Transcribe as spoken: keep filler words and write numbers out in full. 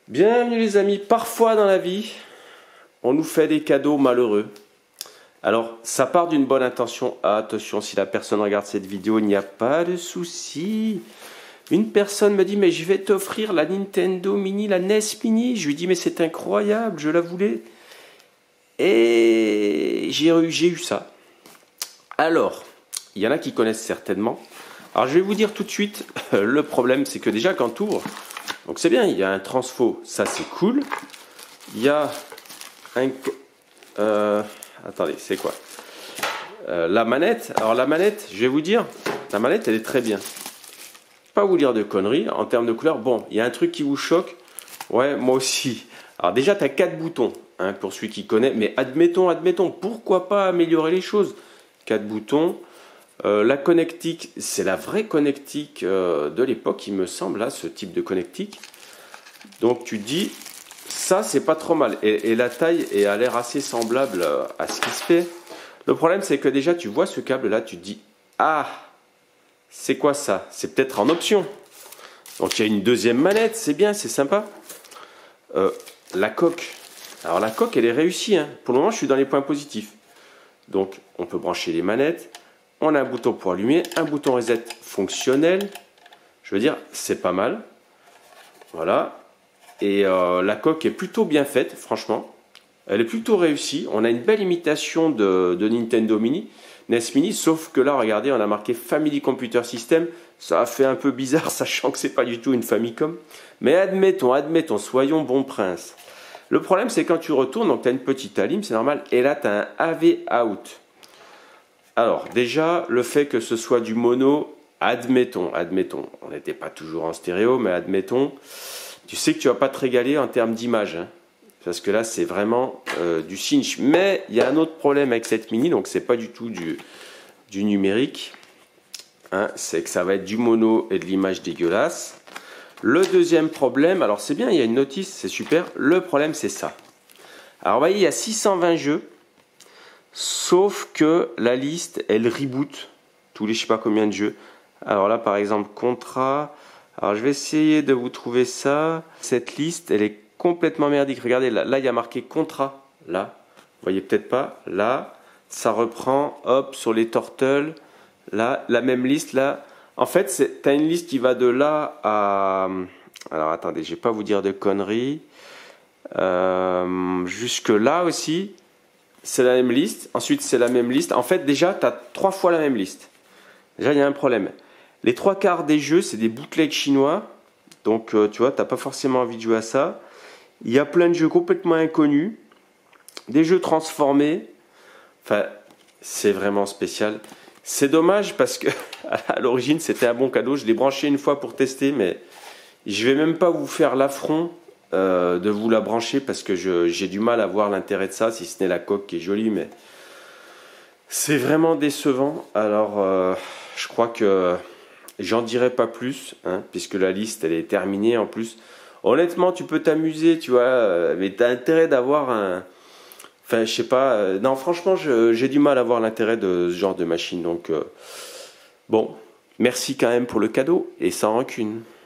Bienvenue les amis, parfois dans la vie, on nous fait des cadeaux malheureux. Alors, ça part d'une bonne intention. Ah, attention, si la personne regarde cette vidéo, il n'y a pas de souci. Une personne me dit, mais je vais t'offrir la Nintendo Mini, la N E S Mini. Je lui dis, mais c'est incroyable, je la voulais. Et j'ai eu, j'ai eu ça. Alors, il y en a qui connaissent certainement. Alors, je vais vous dire tout de suite, le problème, c'est que déjà, quand tu ouvres, donc c'est bien, il y a un transfo, ça c'est cool. Il y a un... Euh, attendez, c'est quoi euh, La manette. Alors la manette, je vais vous dire, la manette, elle est très bien. Pas vous dire de conneries, en termes de couleur. Bon, il y a un truc qui vous choque. Ouais, moi aussi. Alors déjà, tu as quatre boutons, hein, pour celui qui connaît. Mais admettons, admettons, pourquoi pas améliorer les choses? Quatre boutons. Euh, la connectique, c'est la vraie connectique euh, de l'époque, il me semble, là, ce type de connectique. Donc tu dis, ça c'est pas trop mal. Et, et la taille est, a l'air assez semblable à ce qui se fait. Le problème c'est que déjà tu vois ce câble là, tu te dis, ah, c'est quoi ça? C'est peut-être en option. Donc il y a une deuxième manette, c'est bien, c'est sympa. Euh, la coque. Alors la coque elle est réussie, hein. Pour le moment je suis dans les points positifs. Donc on peut brancher les manettes. On a un bouton pour allumer, un bouton reset fonctionnel. Je veux dire, c'est pas mal. Voilà. Et euh, la coque est plutôt bien faite, franchement. Elle est plutôt réussie. On a une belle imitation de, de Nintendo Mini, N E S Mini, sauf que là, regardez, on a marqué Family Computer System. Ça a fait un peu bizarre, sachant que c'est pas du tout une Famicom. Mais admettons, admettons, soyons bons princes. Le problème, c'est quand tu retournes, donc tu as une petite alim, c'est normal, et là, tu as un A V out. Alors, déjà, le fait que ce soit du mono, admettons, admettons, on n'était pas toujours en stéréo, mais admettons, tu sais que tu ne vas pas te régaler en termes d'image, hein, parce que là, c'est vraiment euh, du cinch. Mais il y a un autre problème avec cette Mini, donc c'est pas du tout du, du numérique, hein, c'est que ça va être du mono et de l'image dégueulasse. Le deuxième problème, alors c'est bien, il y a une notice, c'est super, le problème c'est ça. Alors, vous voyez, il y a six cent vingt jeux. Sauf que la liste, elle reboot tous les je sais pas combien de jeux. Alors là, par exemple, Contra. Alors je vais essayer de vous trouver ça. Cette liste, elle est complètement merdique. Regardez, là, là il y a marqué Contra. Là, vous voyez peut-être pas. Là, ça reprend, hop, sur les Turtles. Là, la même liste, là. En fait, tu as une liste qui va de là à... Alors attendez, je vais pas vous dire de conneries. Euh, jusque là aussi. C'est la même liste, ensuite c'est la même liste. En fait, déjà, tu as trois fois la même liste. Déjà, il y a un problème. Les trois quarts des jeux, c'est des bootlegs chinois. Donc, euh, tu vois, tu n'as pas forcément envie de jouer à ça. Il y a plein de jeux complètement inconnus. Des jeux transformés. Enfin, c'est vraiment spécial. C'est dommage parce que à l'origine, c'était un bon cadeau. Je l'ai branché une fois pour tester, mais je ne vais même pas vous faire l'affront Euh, de vous la brancher parce que j'ai du mal à voir l'intérêt de ça, si ce n'est la coque qui est jolie, mais c'est vraiment décevant. Alors euh, je crois que j'en dirai pas plus, hein, puisque la liste elle est terminée. En plus, honnêtement, tu peux t'amuser, tu vois, mais tu as intérêt d'avoir un... Enfin, je sais pas, euh, non, franchement, j'ai du mal à voir l'intérêt de ce genre de machine. Donc, euh, bon, merci quand même pour le cadeau, et sans rancune.